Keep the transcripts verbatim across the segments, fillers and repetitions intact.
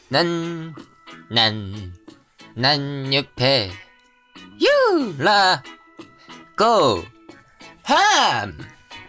난, 난, 난 육패. 유라, 고, 함!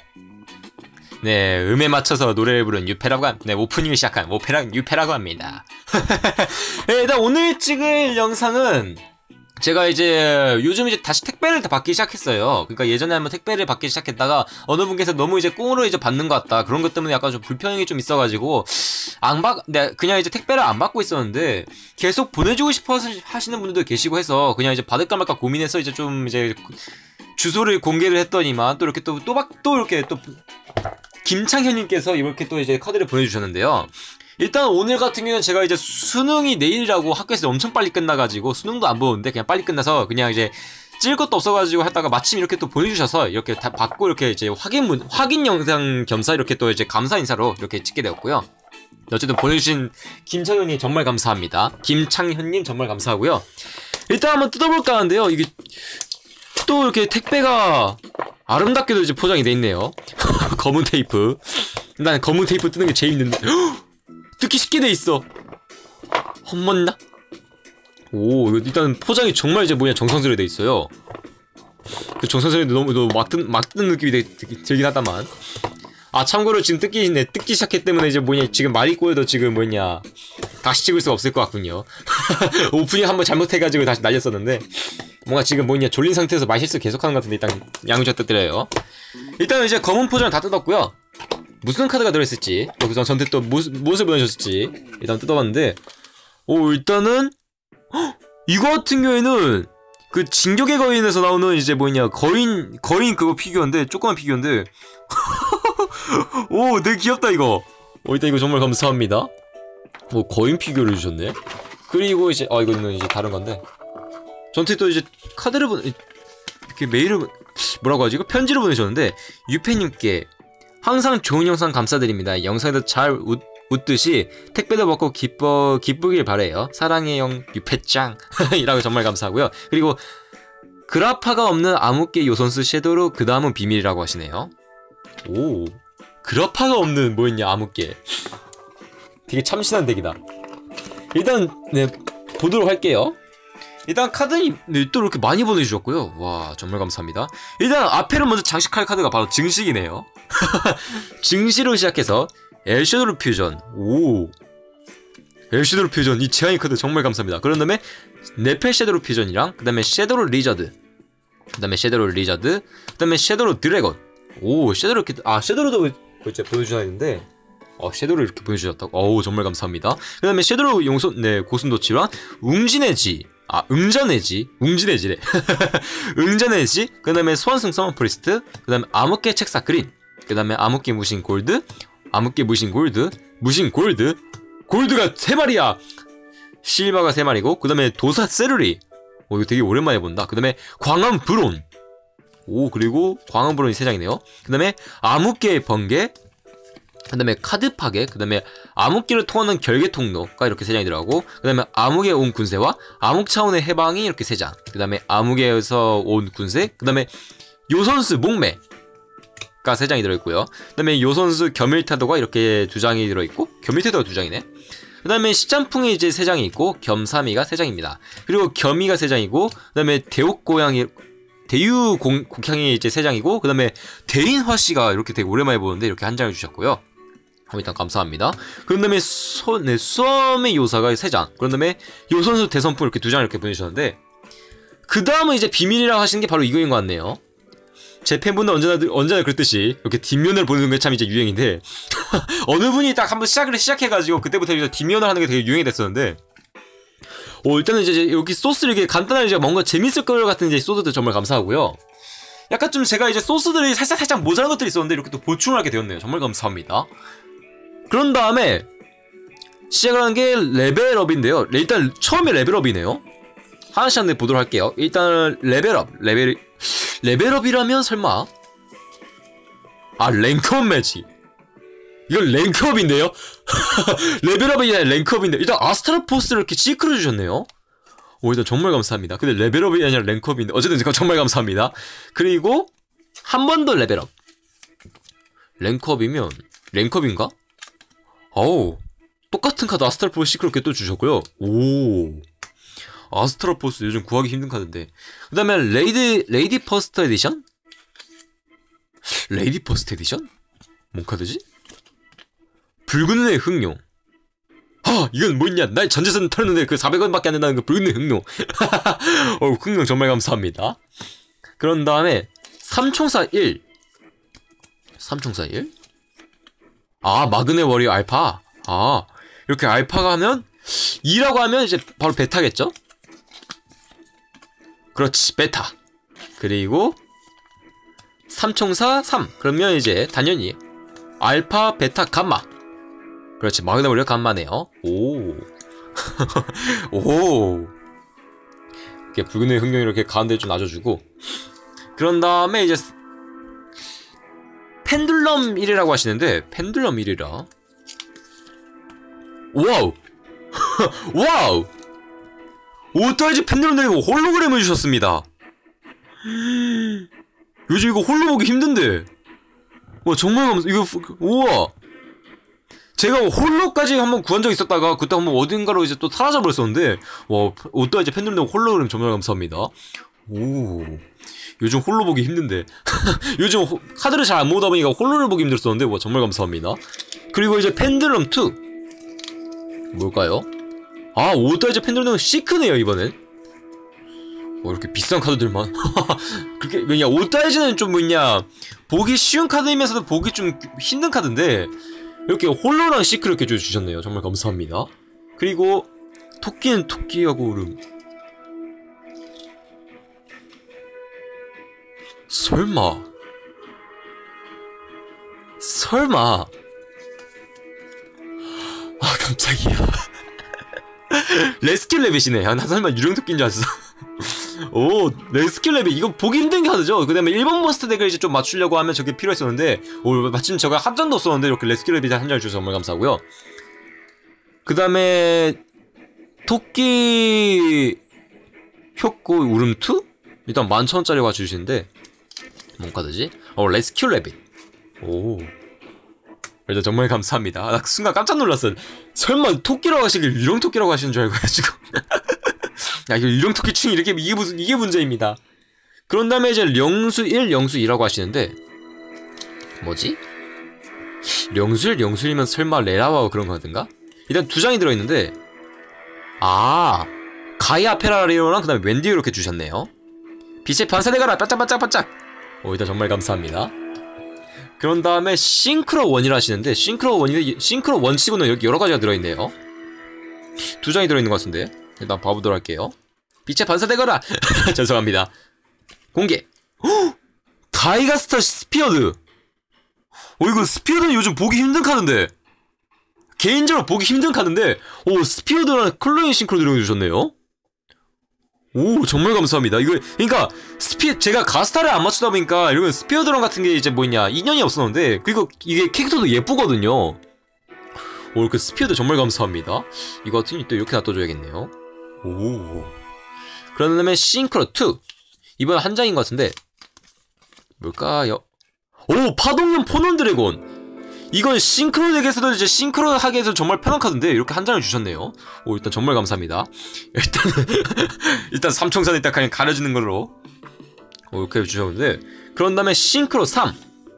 네, 음에 맞춰서 노래를 부른 유패라고 합, 네, 오프닝을 시작한 오페라, 유패라고 합니다. 네, 일단 오늘 찍을 영상은 제가 이제 요즘 이제 다시 택배를 다 받기 시작했어요. 그러니까 예전에 한번 택배를 받기 시작했다가 어느 분께서 너무 이제 꽁으로 이제 받는 것 같다. 그런 것 때문에 약간 좀 불편함이 좀 있어가지고 안 받, 네, 그냥 이제 택배를 안 받고 있었는데 계속 보내주고 싶어 하시는 분들도 계시고 해서 그냥 이제 받을까 말까 고민해서 이제 좀 이제 주소를 공개를 했더니만 또 이렇게 또 또 막 또 이렇게 또 김창현님께서 이렇게 또 이제 카드를 보내주셨는데요. 일단 오늘 같은 경우는 제가 이제 수능이 내일이라고 학교에서 엄청 빨리 끝나가지고 수능도 안 보는데 그냥 빨리 끝나서 그냥 이제 찔 것도 없어가지고 하다가 마침 이렇게 또 보내주셔서 이렇게 다 받고 이렇게 이제 확인 문, 확인 영상 겸사 이렇게 또 이제 감사 인사로 이렇게 찍게 되었고요. 어쨌든 보내주신 김창현님 정말 감사합니다. 김창현님 정말 감사하고요. 일단 한번 뜯어볼까 하는데요. 이게 또 이렇게 택배가 아름답게도 이제 포장이 돼 있네요. 검은 테이프. 난 검은 테이프 뜯는 게 제일 힘든데. 뜯기 쉽게 돼 있어. 헛먹나? 오, 일단 포장이 정말 이제 뭐냐 정성스레 돼 있어요. 그 정성스레도 너무 너무 막 뜯는 막 뜯는 느낌이 되게 들긴 하다만. 아 참고로 지금 뜯기 네 뜯기 시작했기 때문에 이제 뭐냐 지금 말이 꼬여도 지금 뭐냐 다시 찍을 수가 없을 것 같군요. 오프닝 한번 잘못해가지고 다시 날렸었는데 뭔가 지금 뭐냐 졸린 상태에서 말 실수 계속하는 것 같은데 일단 양해 좀 부탁드려요. 일단 이제 검은 포장 다 뜯었고요. 무슨 카드가 들어있을지 여기서 전체 또 무엇, 무엇을 보내주셨을지 일단 뜯어봤는데 오 일단은 헉, 이거 같은 경우에는 그 진격의 거인에서 나오는 이제 뭐냐 거인 거인 그거 피규어인데 조그만 피규어인데 오 되게 귀엽다 이거. 오 일단 이거 정말 감사합니다. 오 거인 피규어를 주셨네. 그리고 이제 아 이거는 이제 다른 건데 전체 또 이제 카드를 보내 이렇게 메일을 뭐라고 하지 이거 편지를 보내셨는데 유패님께 항상 좋은 영상 감사드립니다. 영상에도 잘 웃, 웃듯이 택배도 받고 기뻐, 기쁘길 바래요. 사랑해요 유패짱 이라고 정말 감사하고요. 그리고 그라파가 없는 암흑계 요선수 섀도우로 그 다음은 비밀이라고 하시네요. 오 그라파가 없는 뭐였냐 암흑계. 되게 참신한 덱이다. 일단 네 보도록 할게요. 일단 카드는 네, 또 이렇게 많이 보내주셨고요. 와 정말 감사합니다. 일단 앞에는 먼저 장식할 카드가 바로 증식이네요. 증시로 시작해서 엘섀도우 퓨전. 오 엘섀도우 퓨전 이 제한이 카드 정말 감사합니다. 그런 다음에 네페 섀도우 퓨전이랑 그 다음에 섀도우 리저드 그 다음에 섀도우 리저드 그 다음에 섀도우 드래곤. 오 섀도우 이렇게 아 섀도우도 이제 보여주셔야 했는데 어 섀도우를 이렇게 보여주셨다고. 어우 정말 감사합니다. 그 다음에 섀도우 용소 네 고순도치랑 웅진의 지 아 응전의 지 웅진의 지래. 응전의 지 그 다음에 소환승 서먼 프리스트 그 다음에 암흑계 책사 그린 그 다음에 암흑계 무신 골드 암흑계 무신 골드 무신 골드 골드가 세 마리야. 실바가 세 마리고 그 다음에 도사 세르리. 오 이거 되게 오랜만에 본다. 그 다음에 광암 브론. 오 그리고 광암 브론이 세 장이네요. 그 다음에 암흑계의 번개 그 다음에 카드 파괴 그 다음에 암흑기를 통하는 결계 통로가 이렇게 세 장이 들어가고 그 다음에 암흑에 온 군세와 암흑 차원의 해방이 이렇게 세 장 그 다음에 암흑에서 온 군세 그 다음에 요선수 목매 가 세 장이 들어있고요. 그 다음에 요선수 겸일태도가 이렇게 두 장이 들어있고 겸일태도가 두 장이네. 그 다음에 시짬풍이 이제 세 장이 있고 겸삼이가 세 장입니다. 그리고 겸이가 세 장이고 그 다음에 대옥고양이 대유곡향이 이제 세 장이고 그 다음에 대인화씨가 이렇게 되게 오랜만에 보는데 이렇게 한 장을 주셨고요. 일단 감사합니다. 그런 다음에 소, 네, 수험의 요사가 세 장 그런 다음에 요선수 대선풍 이렇게 두 장을 이렇게 보내주셨는데 그 다음은 이제 비밀이라고 하시는 게 바로 이거인 것 같네요. 제 팬분은 언제나, 언제나 그랬듯이 이렇게 뒷면을 보는 게 참 이제 유행인데 어느 분이 딱 한번 시작을 시작해가지고 그때부터 이제 뒷면을 하는 게 되게 유행이 됐었는데 어, 일단은 이제 여기 소스를 이렇게 간단하게 이제 뭔가 재밌을 것 같은 이제 소스들 정말 감사하고요. 약간 좀 제가 이제 소스들이 살짝 살짝 모자란 것들이 있었는데 이렇게 또 보충을 하게 되었네요. 정말 감사합니다. 그런 다음에 시작을 하는 게 레벨업인데요. 일단 처음에 레벨업이네요. 하나씩 한번 보도록 할게요. 일단 레벨업 레벨 레벨업이라면 설마 아 랭크업 매치 이건 랭크업인데요? 레벨업이 아니라 랭크업인데 일단 아스트라포스를 이렇게 시크로 주셨네요. 오 일단 정말 감사합니다. 근데 레벨업이 아니라 랭크업인데 어쨌든 정말 감사합니다. 그리고 한 번 더 레벨업 랭크업이면 랭크업인가? 어우 똑같은 카드 아스트랄 포스 시크릿 또 주셨고요. 오, 아스트랄 포스 요즘 구하기 힘든 카드인데. 그 다음에 레이디 레이디 퍼스트 에디션? 레이디 퍼스트 에디션? 뭔 카드지? 붉은 눈의 흑룡. 아, 이건 뭐냐? 날 전재산 털었는데 그 사백 원밖에 안 된다는 그 붉은 눈의 흑룡. 어, 흑룡 정말 감사합니다. 그런 다음에 삼총사 일. 삼총사 일? 아, 마그네 워리어 알파. 아, 이렇게 알파가 하면 이라고 하면 이제 바로 베타겠죠? 그렇지, 베타. 그리고 삼총사 삼. 그러면 이제 당연히 알파, 베타, 감마. 그렇지, 마그네 워리어 감마네요. 오. 오. 이렇게 붉은 눈의 흑룡 이렇게 가운데 좀 놔줘주고. 그런 다음에 이제 펜듈럼 일이라고 하시는데, 펜듈럼 일이라. 와우! 와우! 오따이지 펜듈럼 내리고 홀로그램을 주셨습니다. 요즘 이거 홀로 보기 힘든데. 와, 정말 감사, 이거, 우와! 제가 홀로까지 한번 구한 적 있었다가, 그때 한번 어딘가로 이제 또 사라져버렸었는데, 와, 오따이지 펜듈럼 내리고 홀로그램 정말 감사합니다. 오. 요즘 홀로 보기 힘든데. 요즘 호, 카드를 잘 안 모으다 보니까 홀로를 보기 힘들었었는데, 와, 정말 감사합니다. 그리고 이제 펜듈럼 투. 뭘까요? 아, 오따이즈 펜듈럼 시크네요, 이번엔. 뭐, 이렇게 비싼 카드들만. 그렇게, 왜냐, 오따이즈는 좀 뭐냐, 보기 쉬운 카드이면서도 보기 좀 힘든 카드인데, 이렇게 홀로랑 시크를 이렇게 주셨네요. 정말 감사합니다. 그리고, 토끼는 토끼하고 울음. 설마. 설마. 아, 깜짝이야. 레스큐 레빗이네. 아, 나 설마 유령토끼인 줄 알았어. 오, 레스큐 레빗. 이거 보기 힘든 카드죠? 그 다음에 일본 몬스터 덱을 이제 좀 맞추려고 하면 저게 필요했었는데, 오, 마침 제가 한 장도 없었는데, 이렇게 레스큐 레빗 한 장을 주셔서 정말 감사하고요. 그 다음에, 토끼, 효고 울음투? 일단 만 천 원짜리 와주시는데, 뭔 카드지? 어, 레스큐 레빗. 오. 일단 정말 감사합니다. 나 순간 깜짝 놀랐어. 설마 토끼라고 하시길 유령토끼라고 하시는 줄 알고 가지고. 야, 이거 유령토끼 충이 이렇게, 이게 무슨, 이게 문제입니다. 그런 다음에 이제 령수 일, 령수 이라고 하시는데, 뭐지? 령수 일, 령수 이면 설마 레라와 그런 거든가? 일단 두 장이 들어있는데, 아, 가이아 페라리오랑 그 다음에 웬디 이렇게 주셨네요. 빛의 반사대가라, 반짝반짝반짝. 오, 일단 정말 감사합니다. 그런 다음에 싱크로 원이라 하시는데, 싱크로 원이, 싱크로 원 치고는 여기 여러 가지가 들어있네요. 두 장이 들어있는 것 같은데, 일단 봐보도록 할게요. 빛의 반사되거라! 죄송합니다. 공개! 헉! 가이가스터 스피어드! 어, 이거 스피어드는 요즘 보기 힘든 카드인데, 개인적으로 보기 힘든 카드인데, 오, 스피어드랑 클로잉 싱크로 들어주셨네요? 오, 정말 감사합니다. 이거, 그니까, 스피, 제가 가스타를 안 맞추다 보니까, 이런 스피어드랑 같은 게 이제 뭐냐, 인연이 없었는데, 그리고 이게 캐릭터도 예쁘거든요. 오, 이렇게 스피어드 정말 감사합니다. 이거 같은 또 이렇게 놔둬줘야겠네요. 오. 그런 다음에 싱크로 투. 이번 한 장인 것 같은데, 뭘까요? 오, 파동형 포넌 드래곤! 이건 싱크로 덱에서도 이제 싱크로 하게 해서 정말 편한 카드인데 이렇게 한 장을 주셨네요. 오, 일단 정말 감사합니다. 일단은 일단 삼총사는 일단 그냥 가려주는 걸로 오, 이렇게 주셨는데, 그런 다음에 싱크로 삼.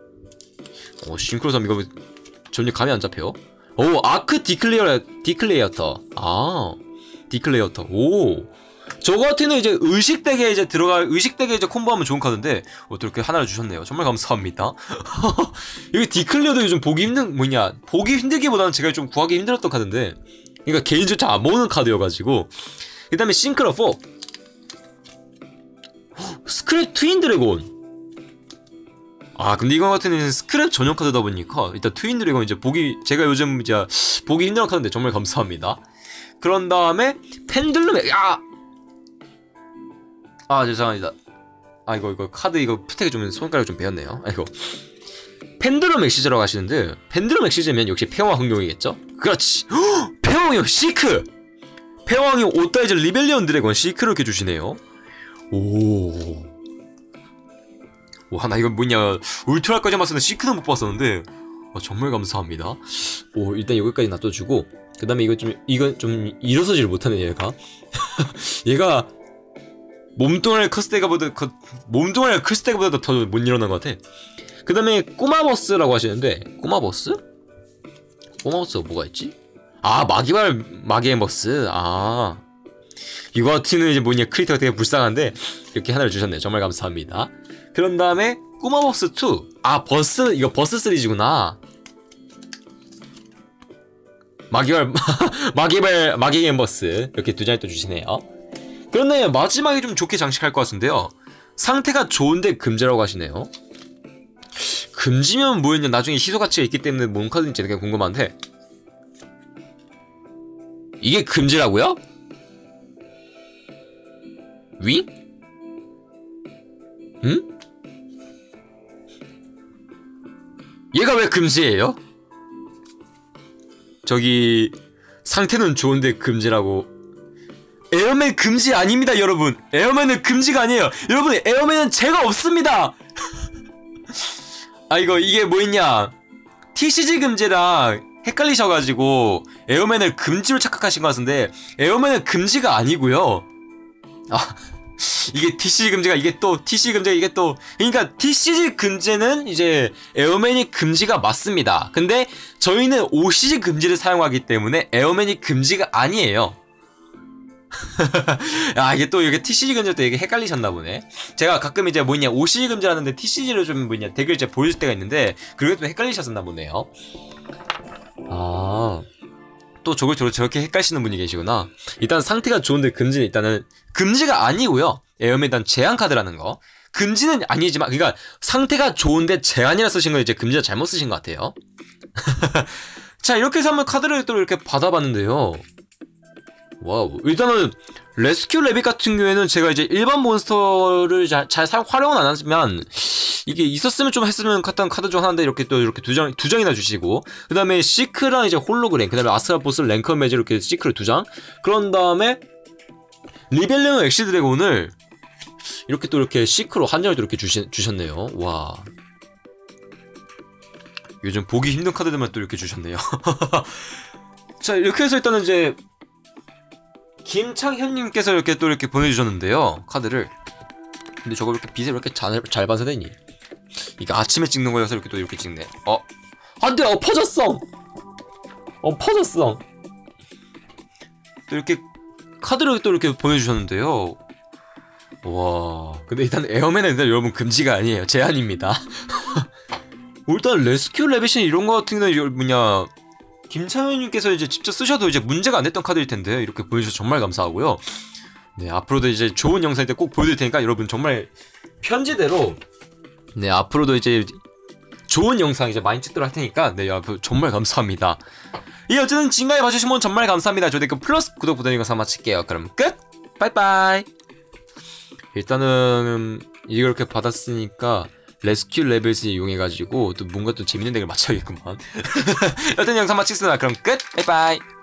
오, 싱크로 삼 이거 전혀 감이 안 잡혀요. 오, 아크 디클레어 디클레이어터. 아, 디클레이어터. 오, 저거 같은 이제 의식덱에 이제 들어갈, 의식덱에 이제 콤보하면 좋은 카드인데, 어, 또 이렇게 하나를 주셨네요. 정말 감사합니다. 여기 디클리어도 요즘 보기 힘든, 뭐냐, 보기 힘들기보다는 제가 좀 구하기 힘들었던 카드인데, 그러니까 개인적으로 잘 안 모으는 카드여가지고. 그 다음에 싱크로 사. 스크랩 트윈 드래곤. 아, 근데 이거 같은 경우는 스크랩 전용 카드다 보니까, 일단 트윈 드래곤 이제 보기, 제가 요즘 이제 보기 힘든 카드인데 정말 감사합니다. 그런 다음에 펜듈럼에, 야! 아, 죄송합니다. 아, 이거, 이거, 카드, 이거, 푸텍이 좀, 손가락 좀 베었네요. 아이고. 펜듈럼 엑시즈라고 하시는데, 펜듈럼 엑시즈면 역시 패왕 흥룡이겠죠? 그렇지! 헉! 패왕형 시크! 패왕형 오따이즈 리벨리언 드래곤 시크를 이렇게 주시네요. 오. 와, 나 이거 뭐냐, 울트라까지 봤었는데 시크는 못 봤었는데, 아, 정말 감사합니다. 오, 일단 여기까지 놔둬주고, 그 다음에 이거 좀 이건 좀 일어서지를 못하네 얘가. 얘가 몸뚱아리가 컸을 때보다 몸뚱아리가 클 때보다 더 못 일어난 것 같아. 그 다음에 꼬마버스라고 하시는데 꼬마버스? 꼬마버스가 뭐가 있지? 아 마기발 마기앤버스. 아 이거 같은 이제 뭐냐 크리터가 되게 불쌍한데 이렇게 하나를 주셨네요. 정말 감사합니다. 그런 다음에 꼬마버스 투. 아 버스 이거 버스 시리즈구나. 마기발 마기발 마기앤버스 이렇게 두 장을 또 주시네요. 그런데 마지막에 좀 좋게 장식할 것 같은데요. 상태가 좋은데 금지라고 하시네요. 금지면 뭐였냐 나중에 희소 가치가 있기 때문에 뭔 카드인지 되게 궁금한데 이게 금지라고요? 윙? 응? 얘가 왜 금지예요? 저기 상태는 좋은데 금지라고. 에어맨 금지 아닙니다 여러분. 에어맨은 금지가 아니에요 여러분. 에어맨은 죄가 없습니다. 아 이거 이게 뭐있냐 티씨지 금지랑 헷갈리셔가지고 에어맨을 금지로 착각하신 것 같은데 에어맨은 금지가 아니고요. 아 이게 티씨지 금지가 이게 또 티씨지 금지가 이게 또 그러니까 티씨지 금지는 이제 에어맨이 금지가 맞습니다. 근데 저희는 오씨지 금지를 사용하기 때문에 에어맨이 금지가 아니에요. 아 이게 또 이게 티씨지 금지로 또 이게 헷갈리셨나 보네. 제가 가끔 이제 뭐냐 오씨지 금지라는데 티씨지로 좀 뭐냐 덱을 이제 보일 때가 있는데 그게 좀 헷갈리셨나 보네요. 아 또 저걸 저렇게, 저렇게 헷갈리시는 분이 계시구나. 일단 상태가 좋은데 금지는 일단은 금지가 아니고요. 에어맨 일단 제한 카드라는 거. 금지는 아니지만 그러니까 상태가 좋은데 제한이라 쓰신 거 이제 금지가 잘못 쓰신 것 같아요. 자 이렇게 해서 한번 카드를 또 이렇게 받아봤는데요. 와우 일단은 레스큐 레빗 같은 경우에는 제가 이제 일반 몬스터를 잘, 잘 사용 활용은 안 하지만 이게 있었으면 좀 했으면 같은 카드 중 하나인데 이렇게 또 이렇게 두 장, 두 장이나 주시고 그 다음에 시크랑 이제 홀로그램 그 다음에 아스트라포스 랭커 매즈 이렇게 시크를 두 장 그런 다음에 리벨리온 엑시 드래곤을 이렇게 또 이렇게 시크로 한 장을 또 이렇게 주시, 주셨네요. 와 요즘 보기 힘든 카드들만 또 이렇게 주셨네요. 자 이렇게 해서 일단은 이제 김창현님께서 이렇게 또 이렇게 보내주셨는데요 카드를. 근데 저걸 이렇게 빛을 이렇게 잘, 잘 봐서 되니? 이게 아침에 찍는 거여서 이렇게 또 이렇게 찍네. 어? 안돼! 엎어졌어! 엎어졌어! 또 이렇게 카드를 또 이렇게 보내주셨는데요. 와 근데 일단 에어맨은 일단 여러분 금지가 아니에요. 제한입니다. 일단 레스큐 레빗이 이런 거 같은 경우는 뭐냐 김창현님께서 이제 직접 쓰셔도 이제 문제가 안 됐던 카드일 텐데 이렇게 보여주셔서 정말 감사하고요. 네 앞으로도 이제 좋은 영상일 때 꼭 보여드릴 테니까 여러분 정말 편지대로 네 앞으로도 이제 좋은 영상 이제 많이 찍도록 할 테니까 네 여러분 정말 감사합니다. 예 어쨌든 지금까지 봐주신 분 정말 감사합니다. 저도 그 플러스 구독 부탁드리는 영상 마칠게요. 그럼 끝! 빠이빠이. 일단은 이렇게 받았으니까 레스큐 레벨을 이용해가지고 또 뭔가 또 재밌는 덱을 맞춰야겠구만. 여튼 영상 마치겠습니다. 그럼 끝! 바이바이!